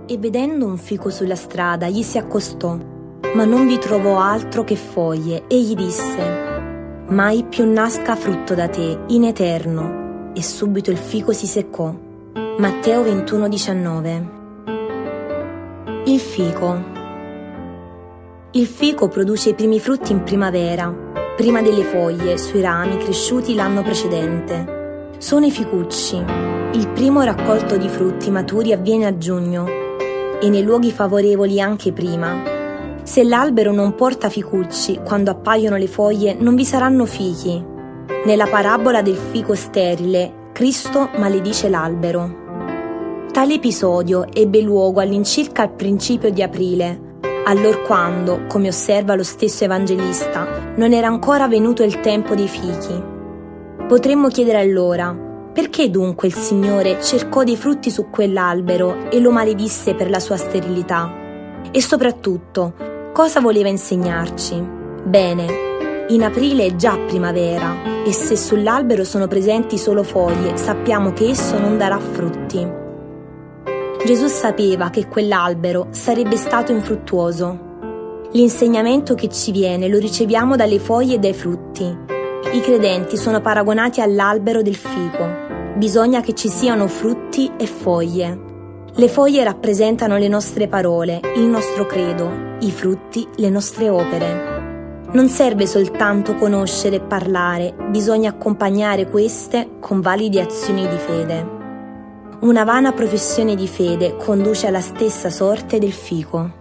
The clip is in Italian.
e vedendo un fico sulla strada gli si accostò, ma non vi trovò altro che foglie e gli disse: «Mai più nasca frutto da te in eterno». E subito il fico si seccò. Matteo 21,19. Il fico. Il fico produce i primi frutti in primavera, prima delle foglie sui rami cresciuti l'anno precedente. Sono i ficucci. Il primo raccolto di frutti maturi avviene a giugno e nei luoghi favorevoli anche prima. Se l'albero non porta ficucci, quando appaiono le foglie non vi saranno fichi. Nella parabola del fico sterile, Cristo maledice l'albero. Tale episodio ebbe luogo all'incirca al principio di aprile, allorquando, come osserva lo stesso evangelista, non era ancora venuto il tempo dei fichi. Potremmo chiedere allora: perché dunque il Signore cercò dei frutti su quell'albero e lo maledisse per la sua sterilità? E soprattutto, cosa voleva insegnarci? Bene, in aprile è già primavera e se sull'albero sono presenti solo foglie, sappiamo che esso non darà frutti. Gesù sapeva che quell'albero sarebbe stato infruttuoso. L'insegnamento che ci viene lo riceviamo dalle foglie e dai frutti. I credenti sono paragonati all'albero del fico. Bisogna che ci siano frutti e foglie. Le foglie rappresentano le nostre parole, il nostro credo, i frutti, le nostre opere. Non serve soltanto conoscere e parlare, bisogna accompagnare queste con valide azioni di fede. Una vana professione di fede conduce alla stessa sorte del fico.